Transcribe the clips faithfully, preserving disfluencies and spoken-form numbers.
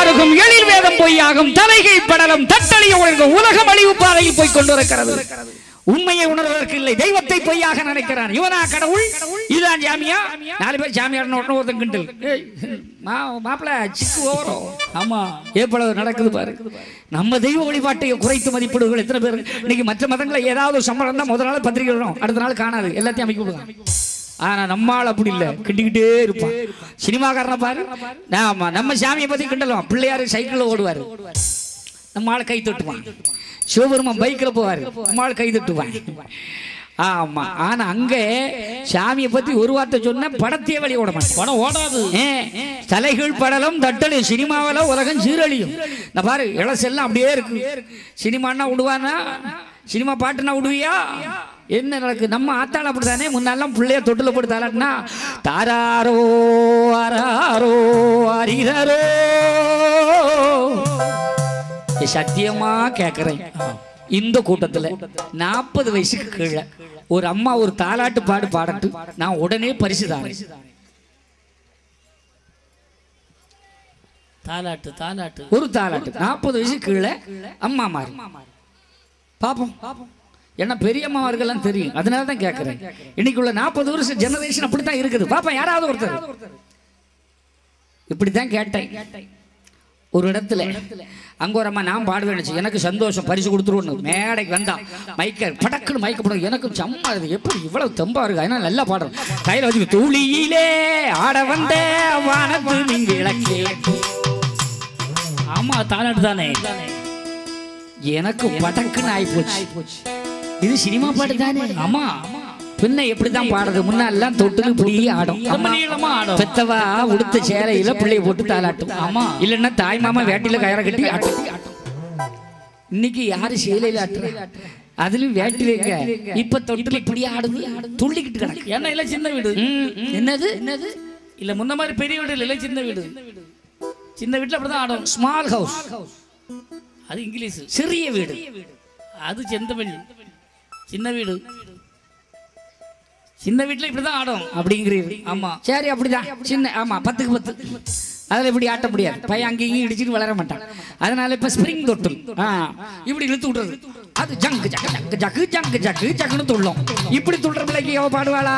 கருகும் எழில் வேதம் பொய்யாகும் தலைகை படலம் தட்டளிய ஒழுங்கும் உலகம் அழிவு பாதையில் போய் கொண்டிருக்கிறது. உண்மையை உணர்வதற்கு இல்லை, தெய்வத்தை பொய்யாக நினைக்கிறான். இவனா கடவுள்? இதுதான் ஜாமியா? நாலு பேர் ஜாமியார் ஒருத்தன் கிண்டல் மாப்பிள்ள சிக்கு ஓரம். ஆமா, எவ்வளவு நடக்குது பாரு. நம்ம தெய்வ வழிபாட்டை குறைத்து மதிப்பிடுகள் எத்தனை பேர் இன்னைக்கு. மற்ற மதங்களை ஏதாவது சம்பளம் தான் முதல் நாள் பத்திரிகை வரும், அடுத்த நாள் காணாது, எல்லாத்தையும் அமைக்க விடுவாங்க. ஆனா நம்மால் அப்படி இல்லை, கிண்டிக்கிட்டே இருப்பான். சினிமாக்காரனை பாரு. ஆமா, நம்ம சாமியை பத்தி கிண்டலாம். பிள்ளையாரு சைக்கிள்ல ஓடுவாரு, நம்ம ஆள் கை தட்டுவான். சிவபெருமான் பைக்ல போவாரு, நம்ம ஆள் கை தட்டுவான். ஆமா, ஆனா அங்க சாமியை பத்தி ஒரு வார்த்தை சொன்ன படத்தையே வெளியே ஓட மாட்டேன். படம் ஓடாது. தலைகள் படலம் தட்டலி சினிமாவில உலகம் சீரழியும். நான் பாரு, இளசெல்லாம் அப்படியே இருக்கு. சினிமான்னா விடுவானா? சினிமா பாட்டுனா விடுவியா? என்ன நடக்கு? நம்ம ஆத்தாள் அப்படித்தானே. முன்னாலாம் பிள்ளைய தொட்டில போட்டு தாளாட்டினா தாராரோ ஆராரோ அரிரோ. சத்தியமா கேக்குறேன், இந்த கூட்டத்துல நாற்பது வயசுக்கு கீழே ஒரு அம்மா ஒரு தாலாட்டு பாடு பாடட்டு, நான் உடனே பரிசு தானே. தாலாட்டு தாலாட்டு ஒரு தாலாட்டு நாற்பது வயசுக்கு கீழே அம்மா மாறி பாப்போம். ஏன்னா பெரியம்மாவர்கள்லாம் தெரியும், அதனால தான் கேட்குறேன். இன்னைக்குள்ள நாற்பது வருஷம் ஜெனரேஷன் அப்படித்தான் இருக்குது. பாப்பா, யாராவது ஒருத்தர் இப்படித்தான் கேட்டேன். ஒரு இடத்துல அங்க ஒரு அம்மா நான் பாடுவேன், எனக்கு சந்தோஷம், பரிசு கொடுத்துருவோம். மேடைக்கு வந்தா மைக்க படக்குன்னு மயக்கப்படும். எனக்கு சம்மா எப்படி இவ்வளவு தெம்பா இருக்கு, அதனால நல்லா பாடுறேன். கையில வச்சு துளியிலே ஆட வந்த வானத்து நீங்க இலக்கே. ஆமா, தாலாட்டு தானே. எனக்கு படக்குன்னு ஆகி போச்சு. இது சினிமா பாட்டு தானே. ஆமா, பின்ன எப்படிதான் பாடுறது? முன்னெல்லாம் தொட்டுக்கு இப்படி ஆடும். பெத்தவா உடுத்த சேலையில பிள்ளைய போட்டு தாளாட்டும். ஆமா, இல்லன்னா தாய் மாமா வேட்டில கயற கட்டி ஆட்டும். இன்னைக்கு யாரு சேலையில ஆட்டுற? அதுலயும் வேட்டிலேங்க. இப்ப தொட்டுல இப்படி ஆடுது, துள்ளிக்கிட்டு கிடக்கு. ஏன்னா இல்ல சின்ன வீடு. என்னது என்னது இல்ல முன்ன மாதிரி பெரிய வீடு இல்ல, சின்ன வீடு. சின்ன வீட்டுல அப்படிதான் ஆடும். ஸ்மால் ஹவுஸ் அது இங்கிலீஷ். சிறிய வீடு அது செந்தமிழ். சின்ன வீடு, சின்ன வீட்டுல இப்படிதான் ஆடும் அப்படிங்கிறீங்க. ஆமா, சரி, அப்படிதான் சின்ன. ஆமா, பத்துக்கு பத்து அதில் இப்படி ஆட்ட முடியாது. பையன் அங்கேயும் இடிச்சுட்டு வளர மாட்டான். அதனால இப்ப ஸ்பிரிங் தொட்டில் இப்படி இழுத்து விட்டுறது. அது ஜங்கு ஜக்கு ஜங்கு ஜக்கு ஜங்கு ஜக்கு ஜக்குன்னு துள்ளும். இப்படி துள்ளுற பிள்ளைக்கு அவ பாடுவாளா?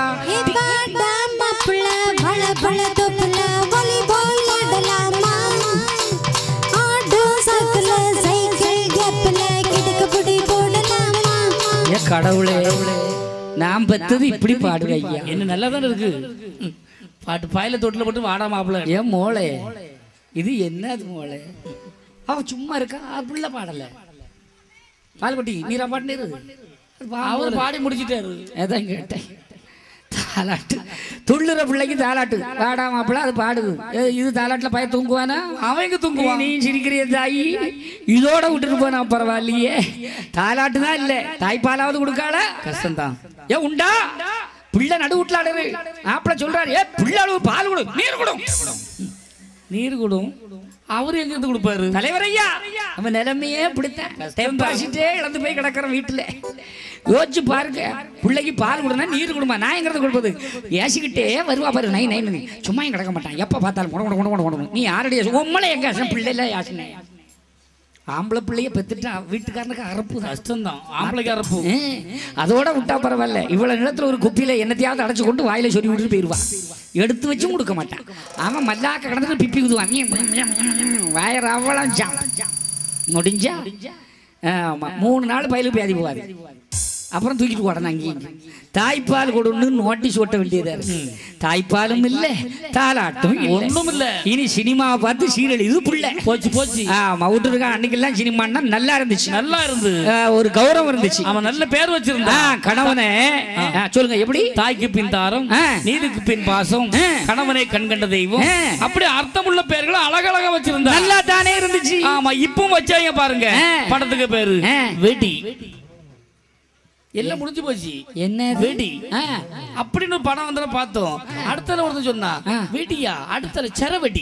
கடவுளே, நான் பெத்தது இப்படி பாடுவேன் ஐயா. என்ன நல்லா தானே இருக்கு பாட்டு. பாயில தொட்டில போட்டு வாடா மாப்பிள்ள. ஏன் மோளே, இது என்னது மோளே? அவ சும்மா இருக்கா, புள்ள பாடல. பால்பட்டி நீரா பாட்டு அவர் பாடி முடிச்சுட்டாரு. அதான் கேட்டேன். தாலாட்டு துள்ளுற பிள்ளைக்கு தாலாட்டு. வாடா மாப்பிள்ள அது பாடுது. இது தாலாட்டுல பையன் தூங்குவானா? அவங்க தூங்குவான். நீ சிரிக்கிறிய தாயி, இதோட விட்டுட்டு போனா பரவாயில்லையே. தாலாட்டு தான் இல்ல, தாய்ப்பாலாவது கொடுக்கால. கஷ்டம்தான். ஏ உண்டா பிள்ளை நடு வீட்டுல ஆடுது. மாப்பிள்ள சொல்றாரு, ஏ பிள்ளை அளவு பால் கொடு, நீர் கொடும், நீர் கொடும். அவரு எங்க இருந்து கொடுப்பாரு? தலைவரையா, நம்ம நிலைமையே பிடித்தேன். பசிட்டே இழந்து போய் கிடக்குற வீட்டுல. யோசிச்சு பாருங்க, பிள்ளைக்கு பால் கொடுனா நீர் கொடுமா, நான் எங்கிறது கொடுப்பது? ஏசிக்கிட்டே வருவா பாரு, நை நை சும்மா கிடக்க மாட்டான். எப்ப பார்த்தாலும் கொட கொட கொட கொட. நீ யாருடைய உம்மளை எங்க பிள்ளை இல்ல யாசினே? ஆம்பளை பிள்ளைய பெத்துட்டா வீட்டுக்காரனுக்கு அரப்பு கஷ்டம்தான். ஆம்பளைக்கு அரப்பு. அதோட விட்டா பரவாயில்ல. இவ்வளவு நிலத்துல ஒரு குப்பியில என்னத்தையாவது அடைச்சு கொண்டு வாயில சொல்லி விட்டுட்டு போயிருவா. எடுத்து வச்சும் கொடுக்க மாட்டான். அவன் மல்லாக்க கடந்து பிப்பி குதுவான். வயர் அவ்வளவு ஜாம் முடிஞ்சா. ஆமா, மூணு நாள் பயிலுக்கு பேதி போவாது. அப்புறம் தூக்கிட்டு போடணும். அங்கேயும் தாய்ப்பால் கொடுன்னு நோட்டீஸ் ஓட்ட வேண்டியதா இருக்கு. தாய்ப்பாலும் இல்ல, தாலாட்டும் ஒண்ணும் இல்ல. இனி சினிமாவை பார்த்து சீரியல் இது புள்ள போச்சு போச்சு. ஆமா, விட்டுருக்கான். அன்னைக்கெல்லாம் சினிமான்னா நல்லா இருந்துச்சு, நல்லா இருந்து ஒரு கௌரவம் இருந்துச்சு. அவன் நல்ல பேர் வச்சிருந்தான். கணவனே சொல்லுங்க எப்படி? தாய்க்கு பின் தாரம், நீதிக்கு பின் பாசம், கணவனை கண்கண்ட தெய்வம், அப்படி அர்த்தமுள்ள பேர்களை அழகழகா வச்சிருந்தா நல்லா தானே இருந்துச்சு. ஆமா, இப்பவும் வச்சாங்க பாருங்க. படத்துக்கு பேரு வெடி. எல்லாம் முடிஞ்சு போச்சு. என்ன வெடி அப்படின்னு படம் வந்து பார்த்தோம். அடுத்த ஒருத்தர் சொன்னா வெடியா, அடுத்த செரவெடி.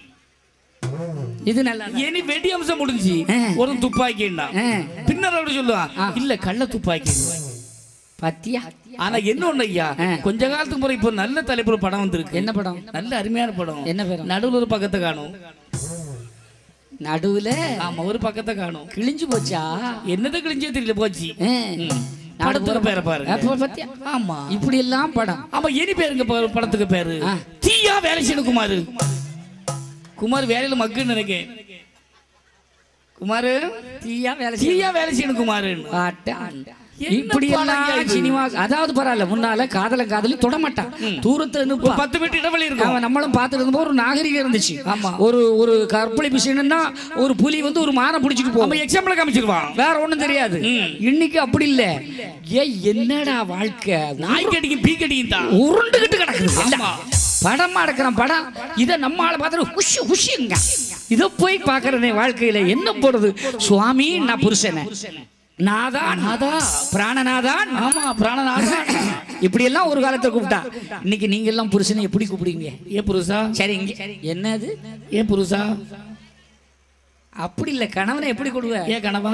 இது நல்லா இனி வெடி அம்சம் முடிஞ்சு ஒரு துப்பாக்கின்னா பின்னர் அப்படி சொல்லுவான். இல்ல கள்ள துப்பாக்கி பாத்தியா. ஆனா என்ன ஒண்ணு ஐயா, கொஞ்ச காலத்துக்கு முறை இப்போ நல்ல தலைப்பு படம் வந்திருக்கு. என்ன படம்? நல்ல அருமையான படம். என்ன பேர்? நடுவில் ஒரு பக்கத்தை காணும். நடுவுல ஆமா ஒரு பக்கத்தை காணும். கிழிஞ்சு போச்சா? என்னது கிழிஞ்சே தெரியல போச்சு. படத்துல பேரை பாருங்க. ஆமா இப்படி எல்லாம் படம். ஆமா இனி பேருங்க படத்துக்கு பேரு தீயா வேலை செய்யணும் குமாரு. குமார் வேலையில மக்குன்னு நினைக்கேன். குமாரு தீயா வேலை தீயா வேலை செய்யணும் குமாரு. இப்படி எல்லாம் சினிமா அதாவது பரவாயில்ல. முன்னால காதல காதலி தொட மாட்டான். தூரத்துல இருந்து பத்து மீட்டர் இடைவெளி இருக்கும். அவன் நம்மளும் பார்த்துட்டு இருந்தப்போ ஒரு நாகரிகம் இருந்துச்சு. ஆமா ஒரு ஒரு கற்பழி விஷயம்னா ஒரு புலி வந்து ஒரு மானை பிடிச்சிட்டு போகும். எக்ஸாம்பிள் காமிச்சிருவான். வேற ஒண்ணும் தெரியாது. இன்னைக்கு அப்படி இல்ல. ஏ என்னடா வாழ்க்கை நாய் கடிக்கும் பீ கடிக்கும் தான் உருண்டுகிட்டு கிடக்குது. படமா எடுக்கிறான் படம். இதை நம்ம ஆளை பார்த்துட்டு ஹுஷி ஹுஷிங்க இதை போய் பாக்குறதே வாழ்க்கையில என்ன போடுறது. சுவாமி நான் புருஷனை நாதா நாதா பிராணநாதான். ஆமா பிராணநாதான். இப்படி எல்லாம் ஒரு காலத்தை கூப்பிட்டா. இன்னைக்கு நீங்க எல்லாம் புருஷனை எப்படி கூப்பிடுவீங்க? ஏ புருஷா. சரிங்க என்னது ஏ புருஷா அப்படி இல்ல. கணவனை எப்படி கூடுவ? ஏ கணவா.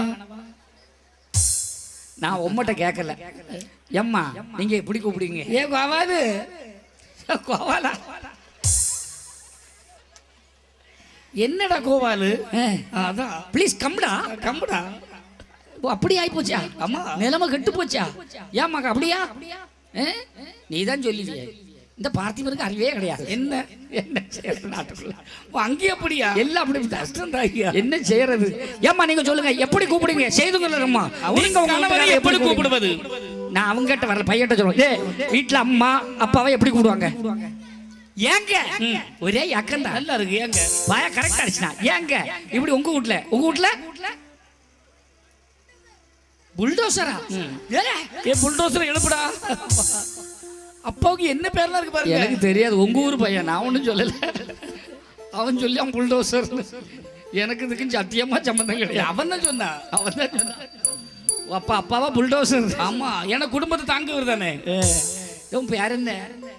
நான் உம்மட்ட கேட்கல. எம்மா நீங்க எப்படி கூப்பிடுவீங்க? ஏ கோவாலு. கோவாலா என்னடா கோவாலு? அதான் ப்ளீஸ் கம்டா கம்டா. அப்படி ஆயி போச்சா? ஆமா நிலைமை கெட்டு போச்சா? ஏமாக்கா அப்படியா? நீ தான் சொல்லுவிய. இந்த பார்த்திபருக்கு அறிவே கிடையாது. என்ன என்ன செய்யறது நாட்டுக்குள்ள அங்கேயே அப்படியா? எல்லாம் அப்படி கஷ்டம் தான். என்ன செய்யறது? ஏமா நீங்க சொல்லுங்க எப்படி கூப்பிடுங்க? செய்துங்கம்மா. நீங்க உங்களை எப்படி கூப்பிடுவது? நான் அவங்க கிட்ட வரல, பையன்கிட்ட சொல்லுவேன். வீட்டுல அம்மா அப்பாவை எப்படி கூப்பிடுவாங்க? ஏங்க ஒரே அக்கன் தான். நல்லா இருக்கு. ஏங்க பாய கரெக்டா அடிச்சுனா ஏங்க இப்படி உங்க வீட்டுல உங்க வீட்டுல புல்டோசரா? ஏ புல்டோசர் எழுப்புடா. அப்பாவுக்கு என்ன பேர்லாம் இருக்கு பாருங்க. எனக்கு தெரியாது. உங்க ஊர் பையன். நான் ஒன்றும் சொல்லல. அவன் சொல்லி அவன் புல்டோசர். எனக்கு இதுக்கு சத்தியமா சம்பந்தம் கிடையாது. அவன் தான் சொன்னா. அவன் தான் சொன்னா. அப்பா அப்பாவா புல்டோசர்? ஆமா எனக்கு குடும்பத்தை தாங்குவது தானே. உன் பேர் என்ன?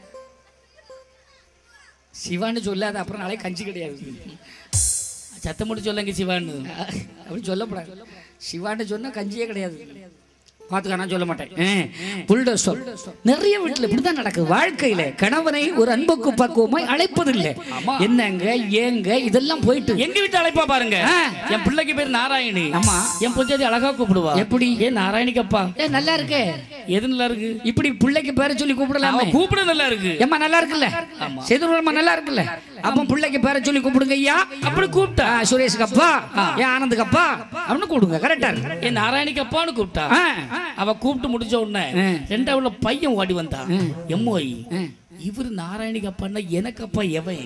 சிவான்னு சொல்லாத. அப்புறம் நாளைக்கு கஞ்சி கிடையாது. சத்தம் மட்டும் சொல்லுங்க சிவான்னு. அப்படி சொல்லப்படாது. சிவான்னு சொன்னா கஞ்சியே கிடையாது. பார்த்துக்க நான் சொல்ல மாட்டேன். புல்டோசர் நிறைய வீட்டில் இப்படிதான் நடக்குது. வாழ்க்கையில கணவனை ஒரு அன்புக்கு பக்குவமாய் அழைப்பதில்லை. என்னங்க ஏங்க இதெல்லாம் போயிட்டு எங்க வீட்டு அழைப்பா பாருங்க. என் பிள்ளைக்கு பேர் நாராயணி. ஆமா என் பொஞ்சாதி அழகா கூப்பிடுவா. எப்படி? ஏ நாராயணிக்கு அப்பா. ஏ நல்லா இருக்கு. எது நல்லா இருக்கு? இப்படி பிள்ளைக்கு பேரை சொல்லி கூப்பிடலாமா? கூப்பிட நல்லா இருக்கு. ஏமா நல்லா இருக்குல்ல? சேதுரமா நல்லா இருக்குல்ல? அப்ப பிள்ளைக்கு பேரை சொல்லி கூப்பிடுங்க ஐயா. அப்படி கூப்பிட்டா சுரேஷுக்கு அப்பா, ஏன் ஆனந்துக்கு அப்பா அப்படின்னு கூப்பிடுங்க. கரெக்டா இருக்கு. ஏன் நாராயணிக்கு அப்பான்னு கூப்பிட்டா. அவ கூப்பிட்டு முடிச்ச உடனே ரெண்டாவது பையன் ஓடி வந்தா. எம்மோய் இவரு நாராயணிக்கு அப்பான்னா எனக்கு அப்பா எவன்?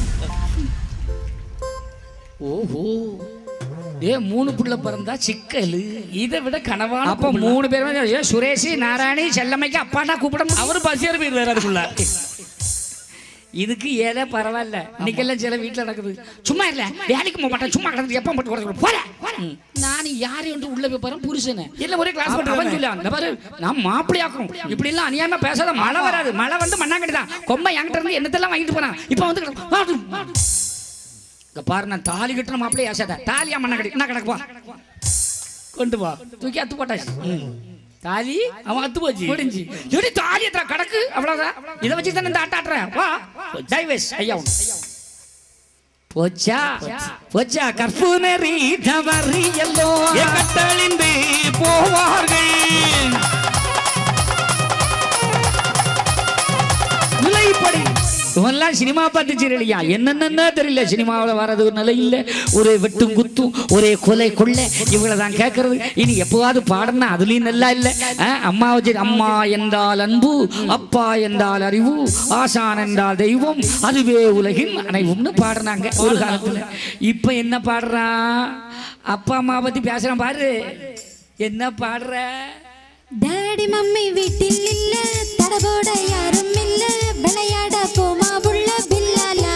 ஓஹோ ஏ மூணு புள்ள பிறந்தா சிக்கல். இதை விட கனவான. அப்ப மூணு பேருமே சுரேஷ் நாராயணி செல்லம்மைக்கு அப்பான்னா கூப்பிட. அவரு பசியார் பேர் வேற அதுக்குள்ள. இதுக்கு ஏதோ பரவாயில்ல. இன்னைக்கெல்லாம் சில வீட்டில் நடக்குது. சும்மா இல்ல வேலைக்கு போக மாட்டேன். சும்மா கிடந்து எப்போ மட்டும் போறேன். நான் யாரையும் வந்து உள்ள போய் பாரு புருஷனை எல்லாம் ஒரே கிளாஸ் பண்ணி சொல்லி அந்த பாரு நான் மாப்பிள்ளையாக்கும். இப்படி எல்லாம் அநியாயமா பேசாத. மழை வராது. மழை வந்து மண்ணாங்கட்டி தான். கொம்பை என்கிட்ட இருந்து என்னத்தெல்லாம் வாங்கிட்டு போறான். இப்போ வந்து பாரு நான் தாலி கட்டுற மாப்பிள்ளைய ஆசாத. தாலியா மண்ணாங்கட்டி என்ன கிடக்குவா கொண்டு வா. தூக்கி அத்து போட்டாச்சு. தாலி அவன் அத்து போச்சு முடிஞ்சு. எப்படி தாலி எத்தனை கடக்கு அவ்வளவுதான். இதை வச்சு தானே இந்த ஆட்ட ஆட்டுறேன். வா டைவர்ஸ் ஐயா போச்சா போச்சா. கற்பூனரி தவறி எல்லோ கட்டழிந்து போவார்கள். நிலைப்படி இவெல்லாம் சினிமா பார்த்து சீரழியா என்னென்ன தெரியல. சினிமாவில் வர்றது ஒரு நிலை இல்லை. ஒரே வெட்டும் குத்தும் ஒரே கொலை கொள்ளை இவங்களை தான் கேட்கறது. இனி எப்போவாது பாடனா அதுலயும் நல்லா இல்லை. அம்மா வச்சு அம்மா என்றால் அன்பு, அப்பா என்றால் அறிவு, ஆசான் என்றால் தெய்வம், அதுவே உலகின் அனைவும்னு பாடுறாங்க ஒரு காலத்துல. இப்ப என்ன பாடுறான்? அப்பா அம்மா பத்தி பேசுறான் பாரு. என்ன பாடுற? டாடி மம்மி வீட்டில் இல்ல, தடபோட யாரும் இல்ல, விளையாட போமா புள்ள பில்லாலா.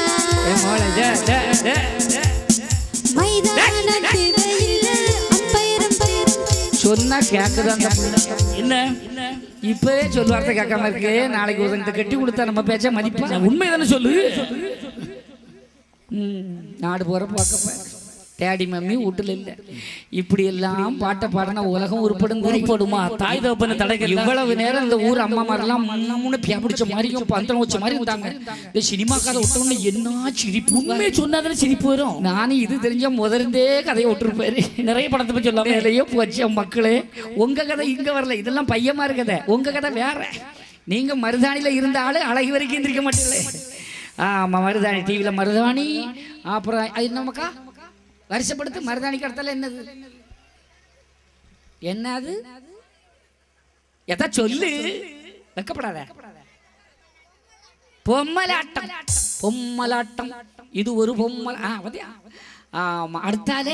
மைதானத்தில் இல்ல, அம்பையரும் பையரும் சொன்னா கேக்குது அந்த என்ன இப்பவே சொல்வார்த்தை கேட்காம இருக்கு. நாளைக்கு ஒரு கட்டி கொடுத்தா நம்ம பேச்ச மதிப்பா. உண்மை தானே சொல்லு. நாடு போற பார்க்க டேடி மம்மி வீட்டுல இல்ல. இப்படி எல்லாம் பாட்டை பாடினா உலகம் உருப்படும் உருப்படுமா? தாய் தகப்பன தடைகள். இவ்வளவு நேரம் இந்த ஊர் அம்மா மாதிரிலாம் மூணு பிடிச்ச மாதிரியும் பந்தம் வச்ச மாதிரி இருந்தாங்க. இந்த சினிமா கதை விட்டோன்னு என்ன சிரிப்பு! உண்மை சொன்னாதானே சிரிப்பு வரும். நானும் இது தெரிஞ்ச முதர்ந்தே கதையை விட்டுருப்பாரு. நிறைய படத்தை பற்றி சொல்லாம நிறைய போச்சு மக்களே. உங்க கதை இங்க வரல, இதெல்லாம் பையமா இருக்கதை. உங்க கதை வேற. நீங்க மருதாணியில இருந்த ஆளு அழகி வரைக்கும் எந்திரிக்க மாட்டீங்களே. ஆமா, மருதாணி டிவியில மருதாணி. அப்புறம் அது என்னமாக்கா வருஷப்படுத்து மருதாணி கடத்தல என்னது என்னது எதா சொல்லு, வெக்கப்படாத. பொம்மலாட்டம். பொம்மலாட்டம் இது ஒரு பொம்மல். ஆமா, அடுத்தாலே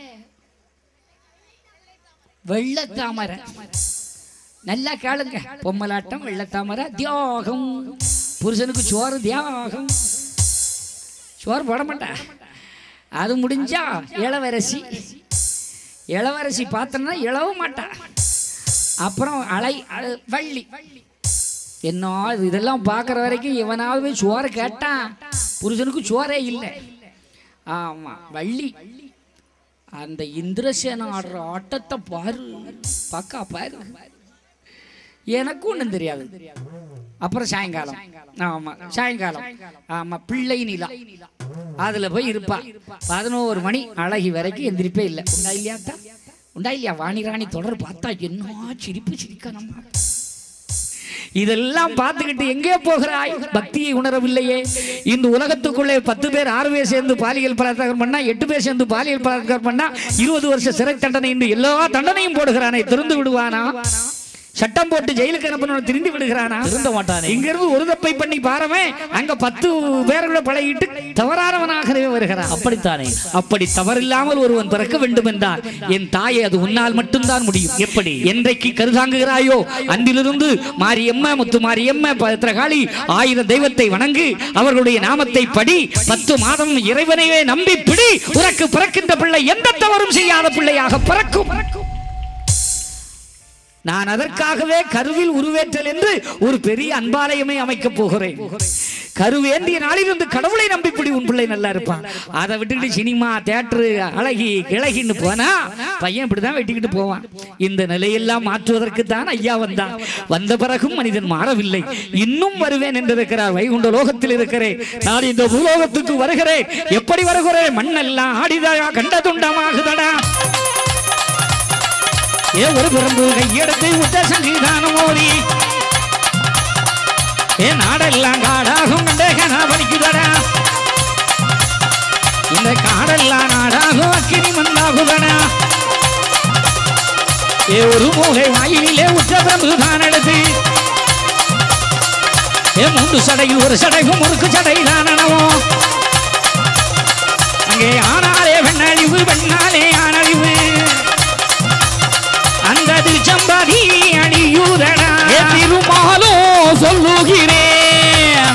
வெள்ளத்தாமரை. நல்லா கேளுங்க. பொம்மலாட்டம், வெள்ளத்தாமரை, தியாகம். புருஷனுக்கு சோறு தியாகம். சோறு போட மாட்டா. அது முடிஞ்சா இளவரசி. இளவரசி பார்த்தோன்னா இளவ மாட்டா. அப்புறம் அலை வள்ளி. என்ன இதெல்லாம் பார்க்குற வரைக்கும் இவனாவது சோறு கேட்டான். புருஷனுக்கு சோறே இல்லை. ஆமா, வள்ளி. அந்த இந்திரசேன ஆடுற ஆட்டத்தை பாரு, பக்கா பாரு. எனக்கும் ஒன்றும் தெரியாது. அப்புறம் சாயங்காலம். ஆமா, சாயங்காலம். ஆமா, பிள்ளை நிலா. அதுல போய் இருப்பா. பதினோரு மணி அழகி வரைக்கும் எந்திரிப்பே இல்லை. உண்டா இல்லையாத்தா? உண்டா இல்லையா? வாணி ராணி தொடர் பார்த்தா என்ன சிரிப்பு சிரிக்க. நம்ம இதெல்லாம் பார்த்துக்கிட்டு எங்கே போகிறாய்? பக்தியை உணரவில்லையே. இந்த உலகத்துக்குள்ளே பத்து பேர் ஆறு பேர் சேர்ந்து பாலியல் பலாத்காரம் பண்ணா, எட்டு பேர் சேர்ந்து பாலியல் பலாத்காரம் பண்ணா இருபது வருஷ சிறை தண்டனை என்று எல்லா தண்டனையும் போடுகிறானே. திருந்து விடுவானா? சட்டம் போட்டு ஜெயிலுக்கு அனுப்பணும் திருந்தி விடுகிறானா? திருந்த மாட்டானே. இங்க இருந்து ஒரு தப்பை பண்ணி பாருமே, அங்க பத்து பேரோட பழகிட்டு தவறானவனாகவே வருகிறான். அப்படித்தானே. அப்படி தவறில்லாமல் ஒருவன் பிறக்க வேண்டும் என்றால் என் தாயை அது உன்னால் மட்டும்தான் முடியும். எப்படி? என்றைக்கு கருதாங்குகிறாயோ அன்றிலிருந்து மாரியம்ம, முத்து மாரியம்ம, பத்திரகாளி, ஆயிரம் தெய்வத்தை வணங்கு, அவர்களுடைய நாமத்தை படி, பத்து மாதம் இறைவனையே நம்பி பிடி. உனக்கு பிறக்கின்ற பிள்ளை எந்த தவறும் செய்யாத பிள்ளையாக பிறக்கும். நான் அதற்காகவே கருவில் உருவேற்றல் என்று ஒரு பெரிய அன்பாலயமே அமைக்கப் போகிறேன். கருவேந்திய நாளிலிருந்து கடவுளை நம்பிப்படி உன் பிள்ளை நல்லா இருப்பான். அதை விட்டுக்கிட்டு சினிமா, தியேட்டரு, அழகி கிழகின்னு போனா பையன் இப்படிதான் வெட்டிக்கிட்டு போவான். இந்த நிலையெல்லாம் மாற்றுவதற்கு தான் ஐயா வந்தான். வந்த பிறகும் மனிதன் மாறவில்லை. இன்னும் வருவேன் என்றிருக்கிறார். வைகுண்ட லோகத்தில் இருக்கிறேன். நான் இந்த பூலோகத்துக்கு வருகிறேன். எப்படி வருகிறேன்? மண்ணெல்லாம் ஆடிதா கண்டதுண்டமாகுதடா. ஏ ஒரு பிறந்து கையெடுத்து விட்ட சங்கீதானம் ஓடி, ஏ நாடெல்லாம் காடாகும் கண்டேகனா படிக்குதடா. இந்த காடெல்லாம் நாடாகும் அக்கினி மந்தாகுதடா. ஏ ஒரு மூளை வாயிலே உற்ற பிரபு தான் எடுத்து, ஏ மூன்று சடையில் ஒரு சடைகும் முறுக்கு சடை தான் அணவும். அங்கே ஆனாலே வெண்ணழிவு, வெண்ணாலே ஆனழிவு. அந்த திருச்சம்பதி அணியுதடா. திருமாலோ சொல்லுகிறேன்,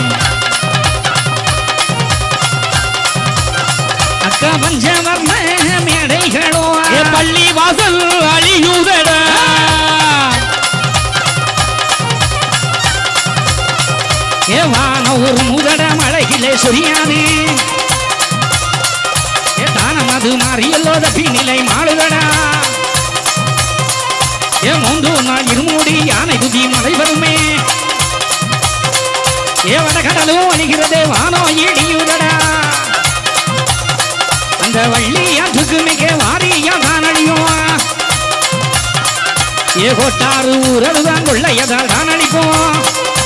அக்க பஞ்சவர்ண மேடைகளோ பள்ளி வாசல் அழியுதடா. ஏவான ஒரு முதட மழையிலே சொரியாது. ஏ தானம் அது மாறியல்லோத பின்னிலை மாளுதடா. ஏ மூன்று நாள் இருமூடி யானை குதி மழை வருமே. ஏ வடகடலும் அணிகிறதே வானோ இடியுதடா. அந்த வள்ளி ஆற்றுக்கு மிக வாரியா தான் அழியும். ஏ கோட்டாறு ஊரடுதான் கொள்ளையதால் தான் அழிப்போம்.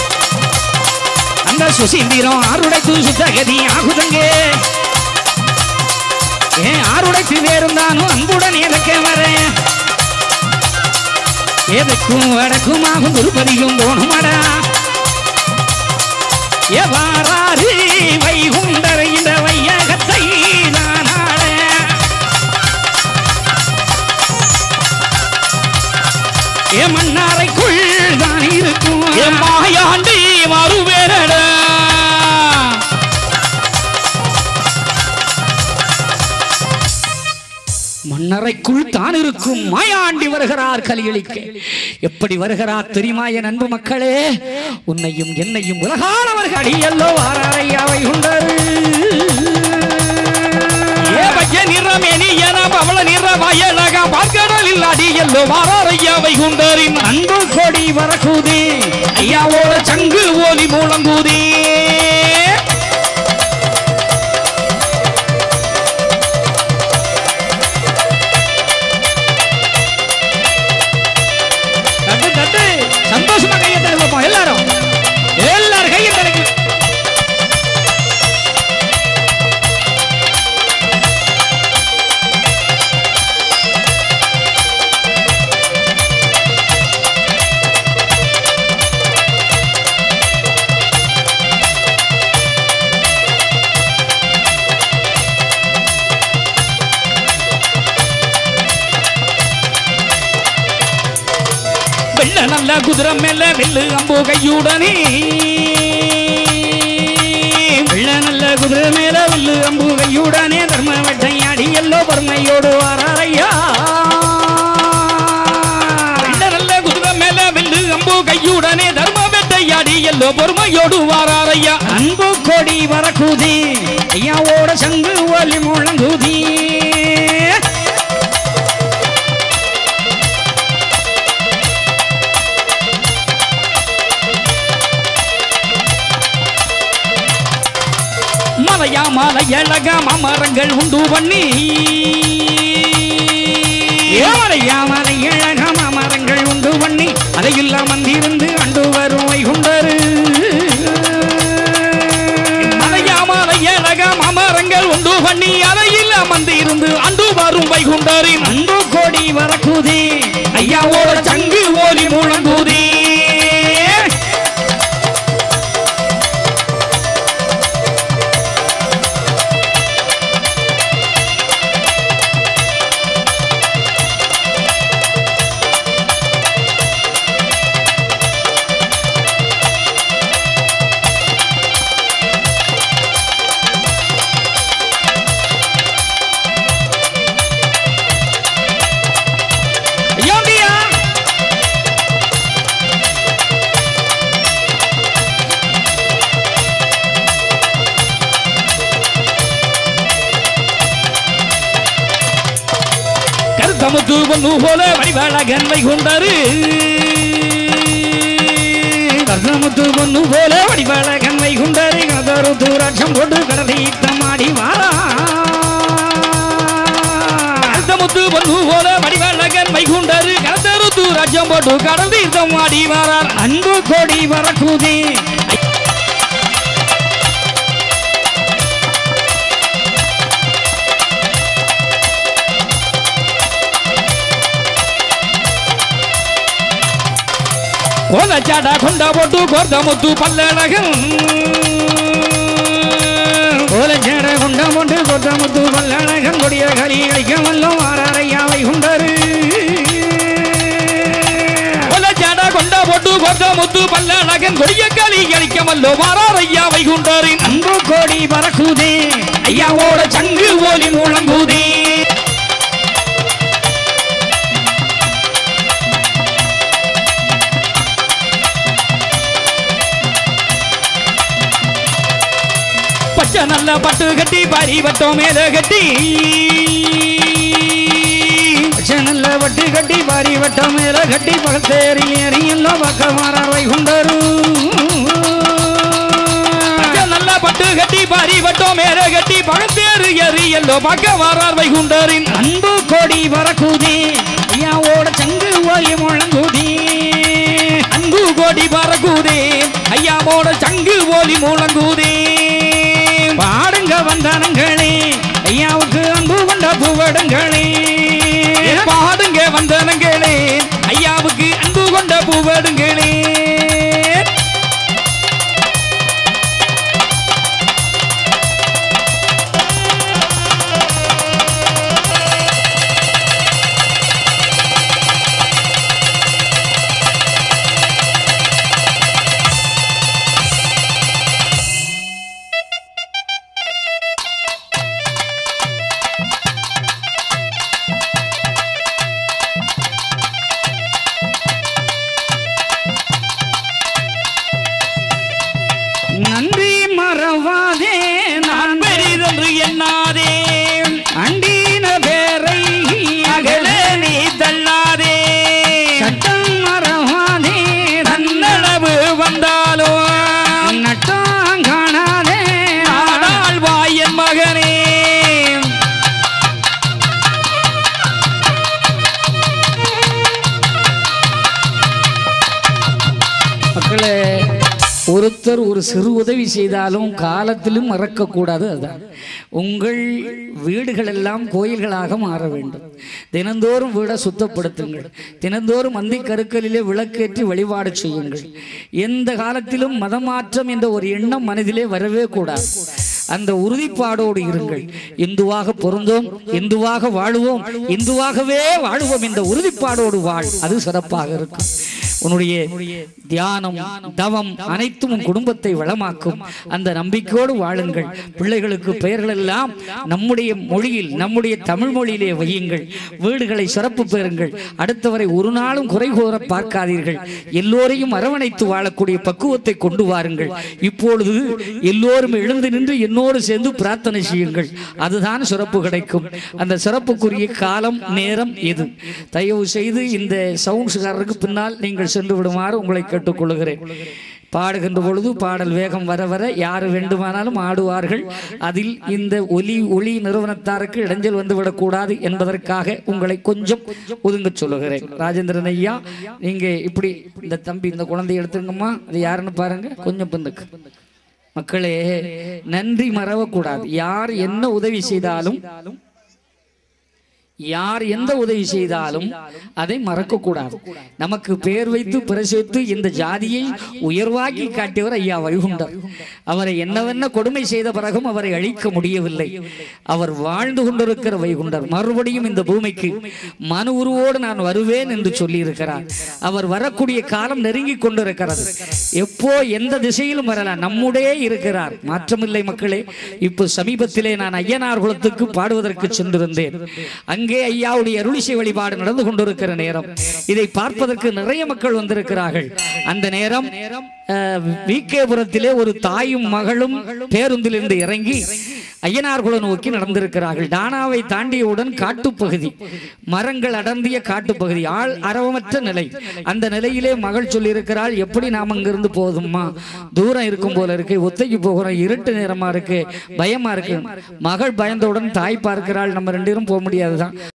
அந்த சுசீந்திரம் ஆறுடைத்து சுத்தகதி ஆகுதங்கே. ஏ ஆறுடைத்து வேறுந்தானும் அன்புடன் இறக்க வரேன். எதுக்கும் வடக்குமாகும் திருப்பதியும் போனுமடா. எவ்வாறு வைகுண்டர் இந்த வையகத்தை தானாட. ஏ மன்னாரைக்குள் தான் இருக்கும் மாயாண்டி மறுவேரடா. மன்னரைக்குள் தான் இருக்கும் மாயாண்டி வருகிறார் கலியளிக்க. எப்படி வருகிறார் தெரியுமா என் அன்பு மக்களே? உன்னையும் என்னையும் உலகானவர்கள் அடியல்லோ வாராரையாவை உண்டரு. ஏ பைய நிறமேனி யாடி எல்லோ வாரார் ஐயா வைகுண்டரின் அன்பு கொடி வரக்கூதே ஐயாவோட சங்கு ஓலி மூலங்கூதே சந்தோஷமா கையை தடை பார்ப்போம் எல்லாரும் எல்லாரும் கையை தடைக்கு நல்ல குதிரை மேல வெள்ளு அம்பு கையுடனே வெள்ள நல்ல குதிரை மேல வெள்ளு அம்பு கையுடனே தர்ம வெட்டையாடி எல்லோ பொறுமையோடு வாராரையா வெள்ள நல்ல குதிரை மேல வெள்ளு அம்பு கையுடனே தர்ம வெட்டையாடி எல்லோ பொறுமையோடு வாராரையா அன்பு கொடி வரக்கூதி ஐயாவோட சங்கு ஒலி முழங்குதி மலையா மலை அழக மாமரங்கள் உண்டு பண்ணி மலையா மலை அழக மாமரங்கள் உண்டு பண்ணி அதையில்லா மந்திருந்து அண்டு வரும் வைகுண்டரு மலையா மலை அழக மாமரங்கள் உண்டு பண்ணி அதையில்லா மந்திருந்து அண்டு வரும் வைகுண்டரின் அன்பு கொடி வரக்கூதே ஐயாவோட சங்கு ஓலி முழங்குதே கருத்தமுத்து பொண்ணு போல வடிவாளகன் வைகுண்டரு கருத்தமுத்து பொண்ணு போல வடிவாளகன் வைகுண்டரு கதரு தூராட்சம் போட்டு கடலீட்டமாடி வாரா கருத்தமுத்து பொண்ணு போல வடிவாளகன் வைகுண்டரு கதரு தூராட்சம் போட்டு கடல் தீர்த்தம் ஆடி வாரார் அன்பு கொடி வரக்கூதே கோலச்சாடா கொண்டா போட்டு கோர்த்தமுத்து பல்லழகன் கோலச்சாடா கொண்டா போட்டு கோர்த்தமுத்து பல்லழகன் கொடிய கலி கழிக்க வல்லும் வாராரையா வைகுண்டரு கோலச்சாடா கொண்டா போட்டு கோர்த்தமுத்து பல்லழகன் கொடிய கலி கழிக்க வல்லோ வாராரையா வைகுண்டரின் அன்பு கோடி பறக்குதே ஐயாவோட சங்கு ஓலி முழங்குதே பச்சை நல்ல பட்டு கட்டி பாரி வட்டம் மேல கட்டி பச்சை நல்ல பட்டு கட்டி பாரி வட்டம் மேல கட்டி பகத்தேறி ஏறி எல்லாம் பக்க மாறார் வைகுண்டரு பச்சை நல்ல பட்டு கட்டி பாரி வட்டம் மேல கட்டி பகத்தேறி ஏறி எல்லாம் பக்க மாறார் வைகுண்டரின் அன்பு கொடி வரக்கூதே ஐயாவோட சங்கு ஓலி முழங்குதே அன்பு கொடி வரக்கூதே ஐயாவோட சங்கு ஓலி முழங்குதே பாடுங்க வந்தனங்களே ஐயாவுக்கு அன்பு கொண்ட பூவடுங்களே பாடுங்க வந்தனங்களே ஐயாவுக்கு அன்பு கொண்ட பூவடுங்களே நன்றி மறவாதே நான் பெரிதென்று எண்ணாதே அண்டின பேரை அகல நீ தள்ளா ஒருத்தர் ஒரு சிறு உதவி செய்தாலும் காலத்திலும் மறக்கக்கூடாது. அதுதான் உங்கள் வீடுகள் எல்லாம் கோயில்களாக மாற வேண்டும். தினந்தோறும் வீடை சுத்தப்படுத்துங்கள். தினந்தோறும் அந்தி கருக்கலிலே விளக்கேற்றி வழிபாடு செய்யுங்கள். எந்த காலத்திலும் மதமாற்றம் என்ற ஒரு எண்ணம் மனதிலே வரவே கூடாது. அந்த உறுதிப்பாடோடு இருங்கள். இந்துவாக பொருந்தோம், இந்துவாக வாழுவோம், இந்துவாகவே வாழுவோம் என்ற உறுதிப்பாடோடு வாழ். அது சிறப்பாக இருக்கும். உன்னுடைய தியானம் தவம் அனைத்தும் உன் குடும்பத்தை வளமாக்கும். அந்த நம்பிக்கையோடு வாழுங்கள். பிள்ளைகளுக்கு பெயர்கள் எல்லாம் நம்முடைய மொழியில், நம்முடைய தமிழ் மொழியிலே வையுங்கள். வீடுகளை சிறப்பு பெறுங்கள். அடுத்தவரை ஒரு நாளும் குறை கூற பார்க்காதீர்கள். எல்லோரையும் அரவணைத்து வாழக்கூடிய பக்குவத்தை கொண்டு வாருங்கள். இப்பொழுது எல்லோரும் எழுந்து நின்று என்னோடு சேர்ந்து பிரார்த்தனை செய்யுங்கள். அதுதான் சிறப்பு கிடைக்கும். அந்த சிறப்புக்குரிய காலம் நேரம் எது? தயவு செய்து இந்த சவுண்ட்ஸ்காரருக்கு பின்னால் நீங்கள் சென்று விடுமாறு உங்களை கேட்டுக்கொள்கிறேன். பாடுகின்ற பொழுது பாடல் வேகம் வர வர யாரு வேண்டுமானாலும் ஆடுவார்கள். அதில் இந்த ஒலி ஒளி நிறுவனத்தாருக்கு இடைஞ்சல் வந்துவிடக்கூடாது என்பதற்காக உங்களை கொஞ்சம் ஒதுங்க சொல்லுகிறேன். ராஜேந்திரன் ஐயா, நீங்க இப்படி இந்த தம்பி இந்த குழந்தைய எடுத்துங்கம்மா, அது யாருன்னு பாருங்க, கொஞ்சம் பின்னுக்கு. மக்களே, நன்றி மறவக்கூடாது. யார் என்ன உதவி செய்தாலும், யார் எந்த உதவி செய்தாலும் அதை மறக்க கூடாது. நமக்கு பெயர் வைத்து பிரசித்து இந்த ஜாதியை உயர்வாக்கி காட்டியவர் ஐயா வைகுண்டர். அவரை என்னவென்ன கொடுமை செய்த பிறகும் அவரை அழிக்க முடியவில்லை. அவர் வாழ்ந்து கொண்டிருக்கிற வைகுண்டர் மறுபடியும் இந்த பூமிக்கு மனு உருவோடு நான் வருவேன் என்று சொல்லி இருக்கிறார். அவர் வரக்கூடிய காலம் நெருங்கி கொண்டிருக்கிறது. எப்போ எந்த திசையிலும் வரலாம், நம்முடைய இருக்கிறார். மாற்றமில்லை மக்களே. இப்போ சமீபத்திலே நான் ஐயனார் குலத்துக்கு பாடுவதற்கு சென்றிருந்தேன். அங்கே ஐயாவுடைய அருளிசை வழிபாடு நடந்து கொண்டிருக்கிற நேரம் இதை பார்ப்பதற்கு நிறைய மக்கள் வந்திருக்கிறார்கள். அந்த நேரம் விகேபுரத்திலே ஒரு தாயும் மகளும் பேருந்தில் இருந்து இறங்கி ஐயனார்குளம் நோக்கி நடந்திருக்கிறார்கள். டானாவை தாண்டியவுடன் காட்டுப்பகுதி, மரங்கள் அடர்ந்திய காட்டுப்பகுதி, ஆள் அரவமற்ற நிலை. அந்த நிலையிலே மகள் சொல்லியிருக்கிறாள், எப்படி நாம் அங்கிருந்து போதும்மா, தூரம் இருக்கும் போல இருக்கு, ஒத்தைக்கு போகிறோம், இருட்டு நேரமா இருக்கு, பயமா இருக்கு. மகள் பயந்தவுடன் தாய் பார்க்கிறாள், நம்ம ரெண்டு பேரும் போக முடியாதுதான்.